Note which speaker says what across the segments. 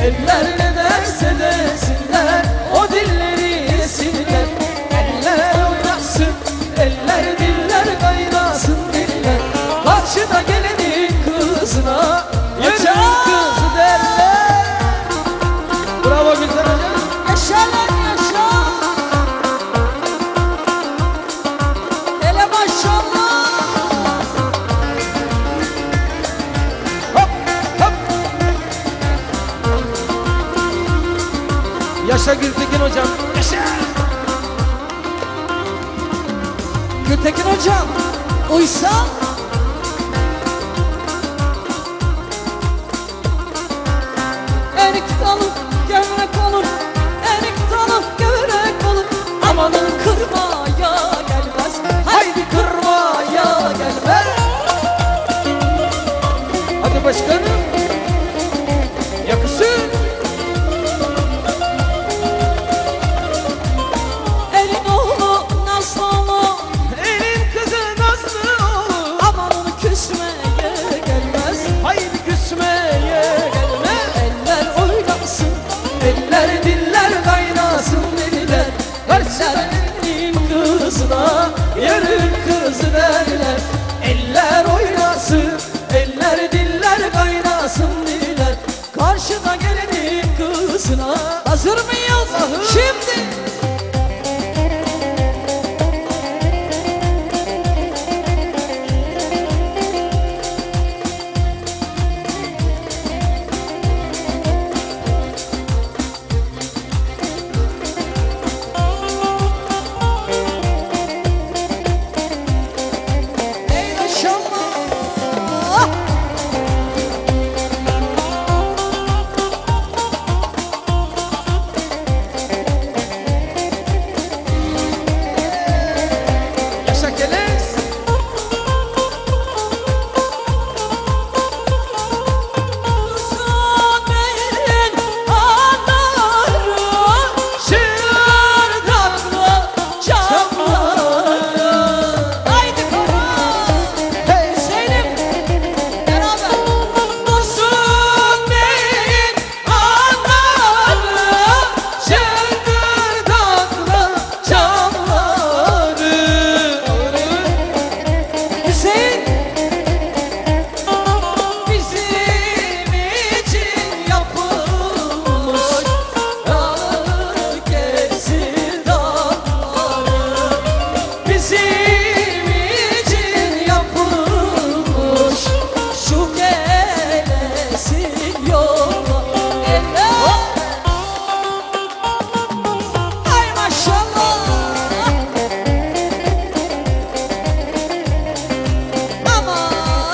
Speaker 1: Eller ne derse desinler, o dilleri yesinler. Eller oynasın, eller diller kaynasın diller. Karşıda gelenin kızına yürü kız derler. Bravo Gülten hocam.
Speaker 2: Yaşa lan yaşa. Hele maşallah.
Speaker 1: Hop hop. Yaşa Gültekin hocam. Yaşa.
Speaker 2: Gültekin hocam, Uysal. Erik dalı gevrek olur, erik dalı gevrek olur. Amanın kırmaya gelmez, haydi kırmaya gelmez.
Speaker 1: Hadi başkanım. Yakışır.
Speaker 2: Elin oğlu Nazlı oğlu,
Speaker 1: Elin kızı Nazlı oğlu.
Speaker 2: amanın küsmeye gelmez.
Speaker 1: Haydi küsmeye gelme.
Speaker 2: Eller oynasın,
Speaker 1: Eller diller kaynasın diller. Karşıda elin kızına yarın kızı derler. Eller oynasın, eller diller kaynasın diller. Karşıda gelenin kızına.
Speaker 2: hazır mıyız? Şimdi. Ey maşallah.
Speaker 1: Yaşa Kelez.
Speaker 2: Dursun benim anlarım, şırdaklı camları. Haydi Koran,
Speaker 1: Hey.
Speaker 2: Hüseyin'im beraber. Dursun benim anlarım,
Speaker 1: Şırgırdaklı camları.
Speaker 2: Hüseyin bizim için yapılmış, dağları kesir dağları. Bizim için yapılmış, şu gelesin yola. Eller. Ay maşallah. Aman.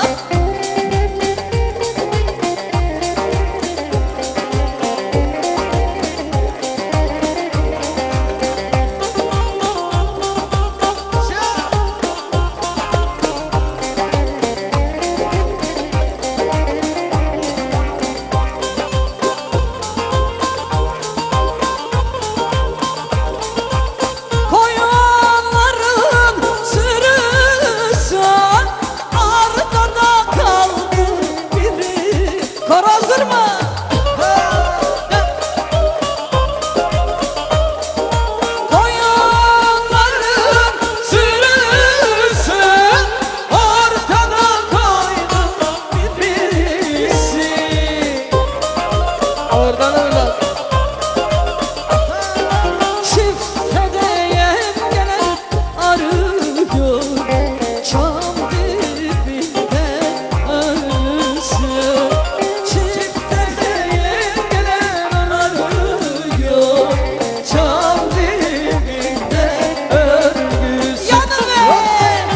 Speaker 2: Koyunların sürüsü arkada kaldı biri. Kor hazır mı? Koyunların sürüsü
Speaker 1: Ortada kaydı birisi. Oradan öyle.
Speaker 2: çiftedeyem gelen arıyor, çam dibinde ölüsü. Çiftedeyem gelen arıyor,
Speaker 1: Çam dibinde örgüsü.
Speaker 2: yanıver.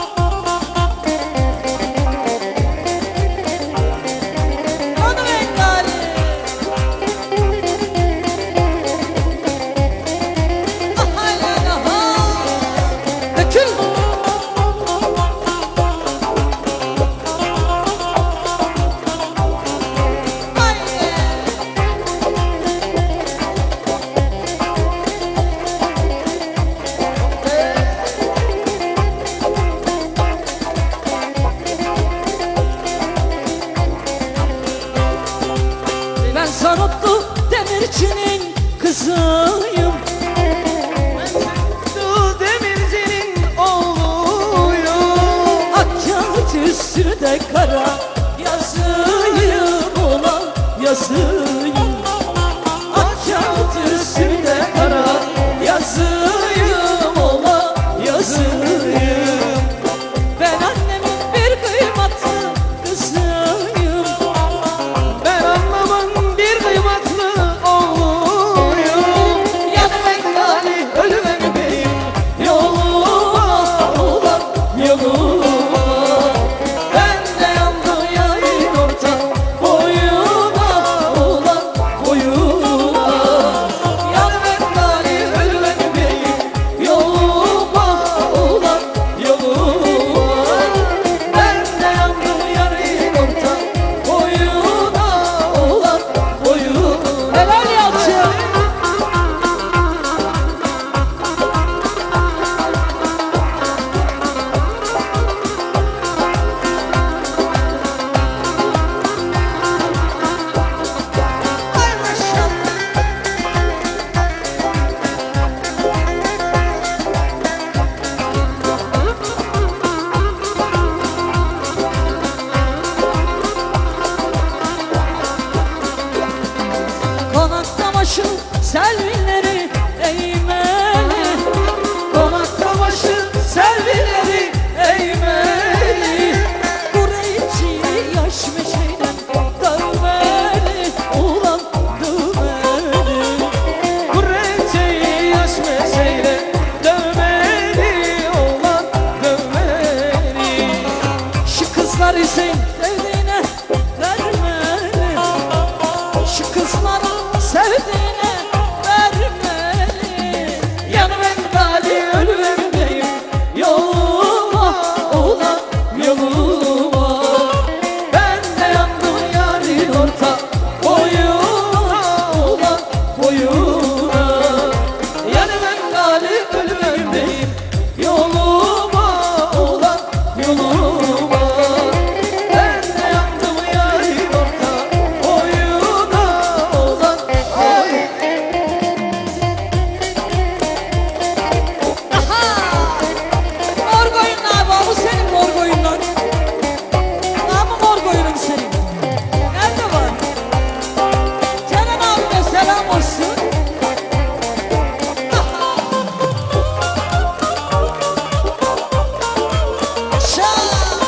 Speaker 2: Yanıver la. demircinin kızıyım.
Speaker 1: Su demircinin oğluyum.
Speaker 2: Ak kağıt üstünde kara yazıyım olan yazıyım. Ak kağıt üstünde kara yazıyım olan yazıyım. Ben annemin bir kıymatlı kızıyım.
Speaker 1: Ben anlamam bir kıymetli oğluyum.
Speaker 2: Yanıma gali ölüme gideyim. Yoluma ulan yoluma.
Speaker 1: Ben de yandım yarın orta
Speaker 2: Boyuna ulan boyuna.
Speaker 1: Yanıma gali ölüme gideyim.
Speaker 2: Yoluma ulan yoluma.
Speaker 1: Ben de yandım yarın orta
Speaker 2: Boyuna ulan boyuna. Helal Yalçın.
Speaker 1: Ay maşallah.
Speaker 2: Konaklamaşın selvileri eğmeli.
Speaker 1: Konaklamaşın selvileri eğmeli.
Speaker 2: Kureyci yaş meşeyden dövmeli. Ulan dövmeli.
Speaker 1: Kurreceyi yaş meşeyle dövmeli olan dövmeli.
Speaker 2: Şu kızlar ise sevdiğine vermeli. Şu kızlar sevdiğine vermeli.
Speaker 1: Yanıma gali ölüme gideyim.
Speaker 2: Yoluma ulan yoluma.
Speaker 1: Ben de yandım yarın orta
Speaker 2: Boyuna ulan boyuna.
Speaker 1: Yanıma gali ölüme gideyim.
Speaker 2: Yoluma ulan yoluma.
Speaker 1: Ben de yandım yarın orta
Speaker 2: Boyuna ulan boyuna. Aha! Mor koyun abi, bu senin mor koyunlar. Daha mı mor koyunun senin? Nerede var? Kenan abime selam olsun. Aha! Şah!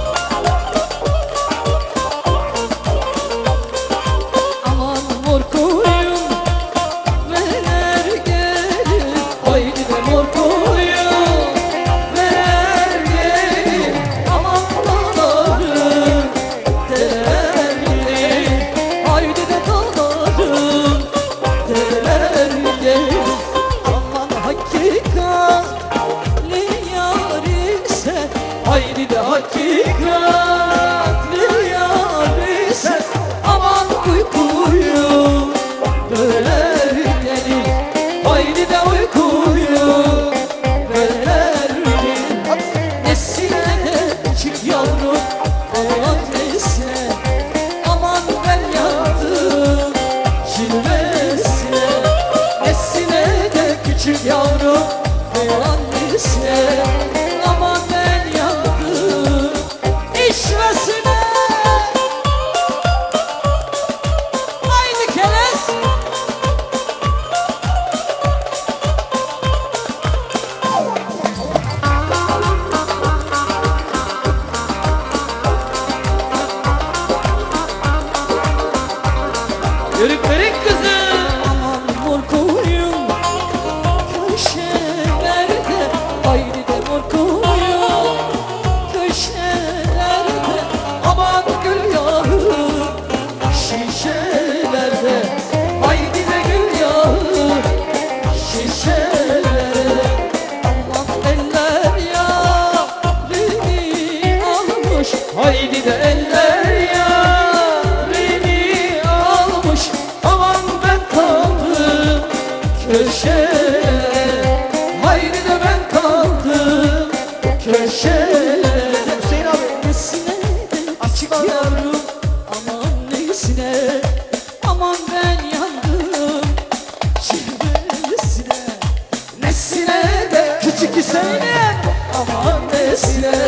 Speaker 2: Aman mor koyun ver gelin. Haydi de mor koyun ver gelin. Aman dağlarım dereler. Haydi de dağlarım dereler. Aman hakikatli yar ise. Haydi de hakikatli yar ise. Aman uykuyu böler gelir. Haydi de uykuyu böler gelir. Nesine de küçük yavrum o adresine. Aman ben yandım cilvesine. Nesine de küçük yavrum o annesine. Aman ben yandım işvesine. Haydi keles.
Speaker 1: Yörüklerin kızı.
Speaker 2: Aman mor koyun köşelerde. Haydi de mor koyun köşelerde. Aman gül yağı şişelerde. Haydi de gül yağı şişelerde. Aman eller yarini almış.
Speaker 1: Haydi de eller yarini almış. Aman
Speaker 2: Aman nesine